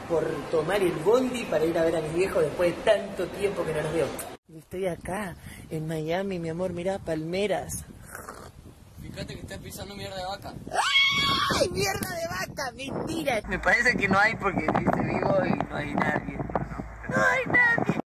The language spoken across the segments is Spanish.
por tomar el bondi para ir a ver a mis viejos después de tanto tiempo que no los veo. Estoy acá, en Miami, mi amor, mirá, palmeras. Fíjate que estás pisando mierda de vaca. ¡Ay, mierda de vaca! ¡Mentira! Me parece que no hay porque dice vivo y no hay nadie. ¡No hay nadie!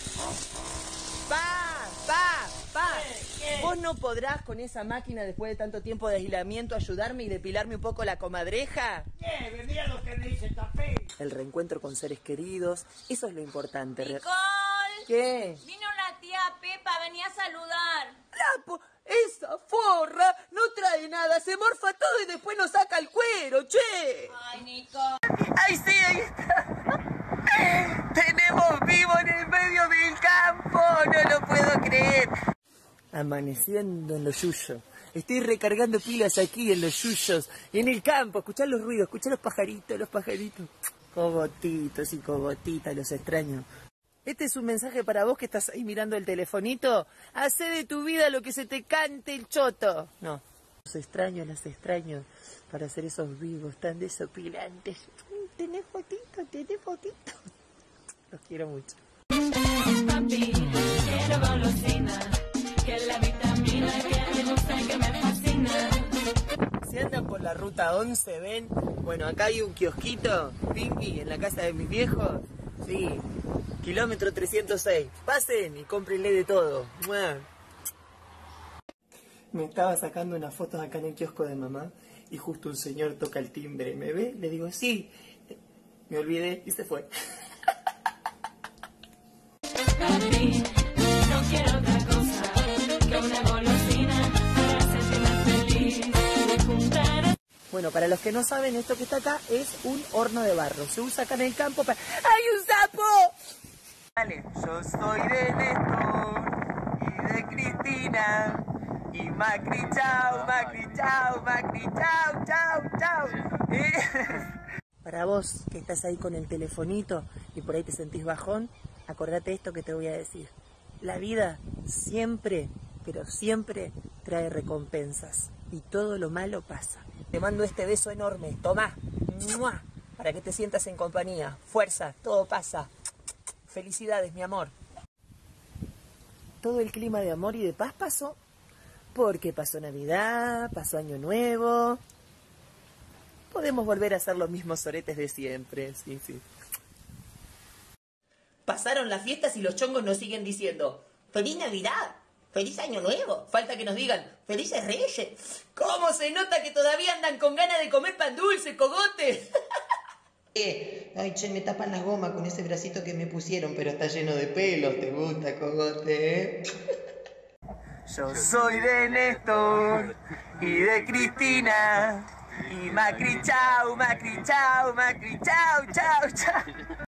¿Vos no podrás con esa máquina después de tanto tiempo de aislamiento ayudarme y depilarme un poco la comadreja? ¿Qué? Mira lo que me dice Tapé. El reencuentro con seres queridos, eso es lo importante. Nicole. ¿Qué? Vino la tía Pepa, venía a saludar. Esa forra no trae nada, se morfa todo y después nos saca el cuero, che. Ay, Nicole. ¡Ay, sí, ahí está! ¡Tenemos vivo en el medio del campo! ¡No lo puedo creer! Amaneciendo en los yuyos. Estoy recargando pilas aquí en los yuyos, en el campo. Escuchá los ruidos, escuchá los pajaritos, Cogotitos y cogotitas, los extraño. Este es un mensaje para vos que estás ahí mirando el telefonito. Hacé de tu vida lo que se te cante el choto. No, las extraño para hacer esos vivos tan desopilantes. ¿Tenés fotito? Los quiero mucho. Papi, quiero golosinas, que la vitamina que me gusta y que me fascina. Si andan por la ruta 11, ven, bueno, acá hay un kiosquito, Pinky, en la casa de mis viejos. Sí, kilómetro 306. Pasen y cómprenle de todo. ¡Mua! Me estaba sacando unas fotos acá en el kiosco de mamá y justo un señor toca el timbre. ¿Me ve? Le digo, sí. Me olvidé y se fue. Papi, no quiero otra cosa que una golosina para sentirme feliz y juntar. Bueno, para los que no saben, esto que está acá es un horno de barro. Se usa acá en el campo para... ¡Hay un sapo! Vale, yo soy de Néstor y de Cristina. Y Macri, chau, chau. Para vos que estás ahí con el telefonito y por ahí te sentís bajón, acordate esto que te voy a decir. La vida siempre, pero siempre trae recompensas y todo lo malo pasa. Te mando este beso enorme, tomá, ¡mua!, para que te sientas en compañía. Fuerza, todo pasa. Felicidades, mi amor. Todo el clima de amor y de paz pasó, porque pasó Navidad, pasó Año Nuevo. Podemos volver a hacer los mismos soretes de siempre, sí. Pasaron las fiestas y los chongos nos siguen diciendo ¡Feliz Navidad! ¡Feliz Año Nuevo! Falta que nos digan ¡Felices Reyes! ¿Cómo se nota que todavía andan con ganas de comer pan dulce, cogote? Ay, che, me tapan las gomas con ese bracito que me pusieron, pero está lleno de pelos. ¿Te gusta, cogote? Yo soy de Néstor y de Cristina. Y Macri, chau.